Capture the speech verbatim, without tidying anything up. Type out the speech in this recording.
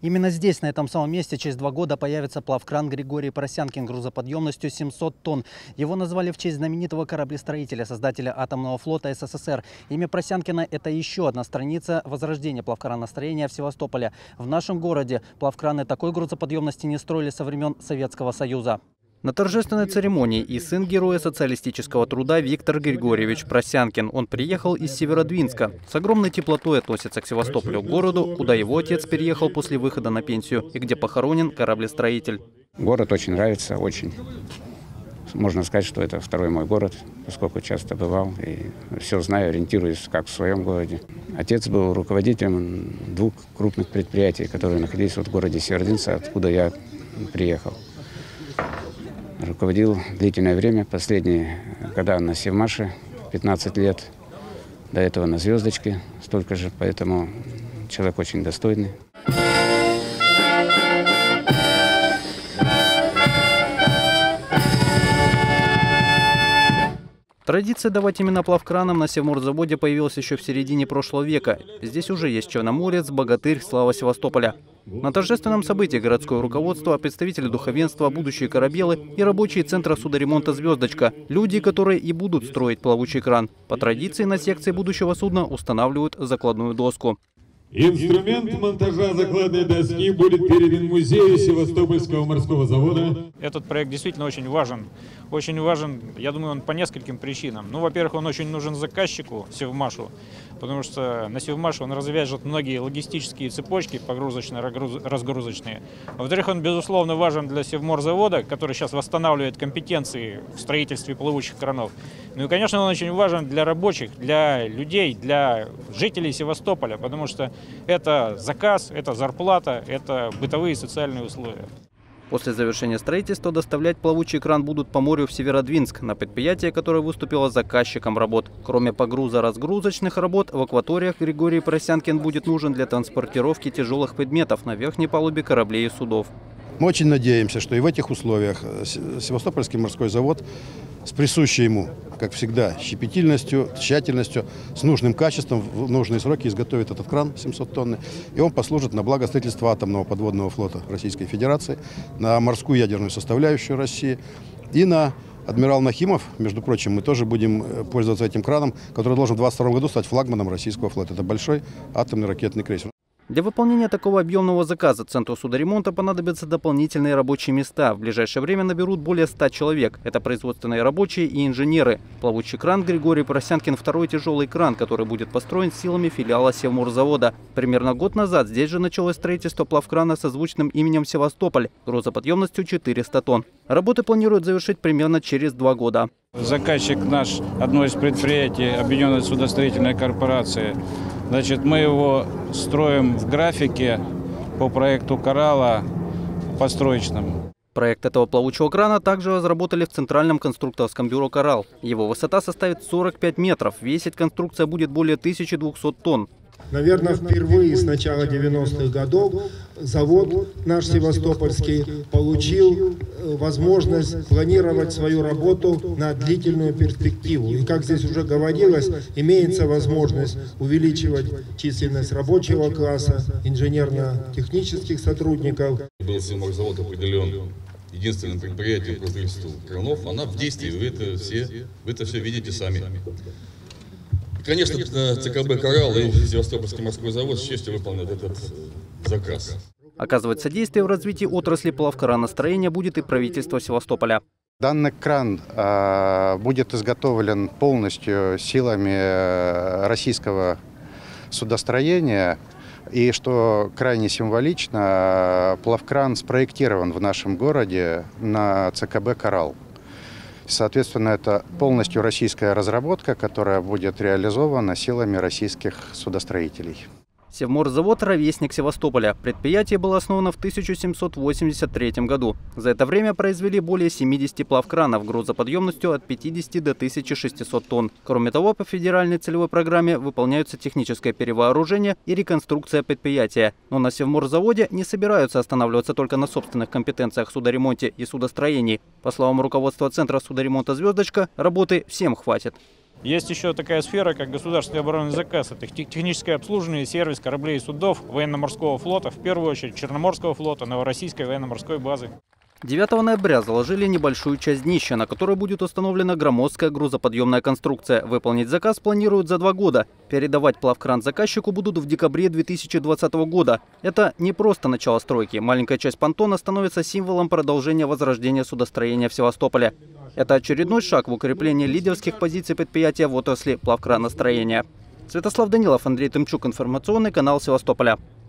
Именно здесь, на этом самом месте, через два года появится плавкран Григорий Просянкин грузоподъемностью семьсот тонн. Его назвали в честь знаменитого кораблестроителя, создателя атомного флота СССР. Имя Просянкина – это еще одна страница возрождения плавкраностроения в Севастополе. В нашем городе плавкраны такой грузоподъемности не строили со времен Советского Союза. На торжественной церемонии и сын героя социалистического труда Виктор Григорьевич Просянкин. Он приехал из Северодвинска. С огромной теплотой относится к Севастополю, городу, куда его отец переехал после выхода на пенсию и где похоронен кораблестроитель. Город очень нравится, очень. Можно сказать, что это второй мой город, поскольку часто бывал и все знаю, ориентируюсь как в своем городе. Отец был руководителем двух крупных предприятий, которые находились вот в городе Северодвинск, откуда я приехал. Руководил длительное время, последние года на Севмаше, пятнадцать лет, до этого на Звездочке столько же, поэтому человек очень достойный. Традиция давать имена плавкранам на Севморзаводе появилась еще в середине прошлого века. Здесь уже есть черноморец, богатырь, слава Севастополя. На торжественном событии городское руководство, представители духовенства, будущие корабелы и рабочие центра судоремонта «Звездочка». Люди, которые и будут строить плавучий кран. По традиции на секции будущего судна устанавливают закладную доску. Инструмент монтажа закладной доски будет передан музею Севастопольского морского завода. Этот проект действительно очень важен. Очень важен, я думаю, он по нескольким причинам. Ну, во-первых, он очень нужен заказчику, Севмашу, потому что на Севмаше он развяжет многие логистические цепочки, погрузочно-разгрузочные. Во-вторых, он, безусловно, важен для Севморзавода, который сейчас восстанавливает компетенции в строительстве плавучих кранов. Ну и, конечно, он очень важен для рабочих, для людей, для жителей Севастополя, потому что это заказ, это зарплата, это бытовые и социальные условия. После завершения строительства доставлять плавучий кран будут по морю в Северодвинск, на предприятие, которое выступило заказчиком работ. Кроме погрузо-разгрузочных работ, в акваториях Григорий Просянкин будет нужен для транспортировки тяжелых предметов на верхней палубе кораблей и судов. Мы очень надеемся, что и в этих условиях Севастопольский морской завод с присущей ему, как всегда, щепетильностью, тщательностью, с нужным качеством в нужные сроки изготовит этот кран семьсот тонны. И он послужит на благо строительства атомного подводного флота Российской Федерации, на морскую ядерную составляющую России и на адмирал Нахимов. Между прочим, мы тоже будем пользоваться этим краном, который должен в двадцать втором году стать флагманом российского флота. Это большой атомный ракетный крейсер. Для выполнения такого объемного заказа Центру судоремонта понадобятся дополнительные рабочие места. В ближайшее время наберут более ста человек. Это производственные рабочие и инженеры. Плавучий кран Григорий Просянкин – второй тяжелый кран, который будет построен силами филиала Севморзавода. Примерно год назад здесь же началось строительство плавкрана со звучным именем «Севастополь» грузоподъемностью четыреста тонн. Работы планируют завершить примерно через два года. Заказчик наш, одно из предприятий Объединенной судостроительной корпорации. Значит, мы его строим в графике по проекту «Коралла» построечному. Проект этого плавучего крана также разработали в Центральном конструкторском бюро «Коралл». Его высота составит сорок пять метров, весить конструкция будет более тысячи двухсот тонн. Наверное, впервые с начала девяностых годов завод наш севастопольский получил возможность планировать свою работу на длительную перспективу. И, как здесь уже говорилось, имеется возможность увеличивать численность рабочего класса, инженерно-технических сотрудников. Был Севморзавод определен единственным предприятием по строительству кранов. Она в действии, вы это все, вы это все видите сами. Конечно, ЦКБ «Коралл» и Севастопольский морской завод с честью выполнят этот заказ. Оказывать содействие в развитии отрасли плавкараностроения будет и правительство Севастополя. Данный кран э, будет изготовлен полностью силами российского судостроения. И что крайне символично, плавкран спроектирован в нашем городе на ЦКБ «Коралл». Соответственно, это полностью российская разработка, которая будет реализована силами российских судостроителей. Севморзавод – ровесник Севастополя. Предприятие было основано в тысяча семьсот восемьдесят третьем году. За это время произвели более семидесяти плавкранов грузоподъемностью от пятидесяти до тысячи шестисот тонн. Кроме того, по федеральной целевой программе выполняются техническое перевооружение и реконструкция предприятия. Но на Севморзаводе не собираются останавливаться только на собственных компетенциях в судоремонте и судостроении. По словам руководства Центра судоремонта «Звездочка», работы всем хватит. Есть еще такая сфера, как государственный оборонный заказ. Это техническое обслуживание и сервис кораблей и судов военно-морского флота, в первую очередь Черноморского флота, Новороссийской военно-морской базы. девятого ноября заложили небольшую часть днища, на которой будет установлена громоздкая грузоподъемная конструкция. Выполнить заказ планируют за два года. Передавать плавкран заказчику будут в декабре две тысячи двадцатого года. Это не просто начало стройки. Маленькая часть понтона становится символом продолжения возрождения судостроения в Севастополе. Это очередной шаг в укреплении лидерских позиций предприятия в отрасли плавкраностроения. Святослав Данилов, Андрей Тымчук, информационный канал Севастополя.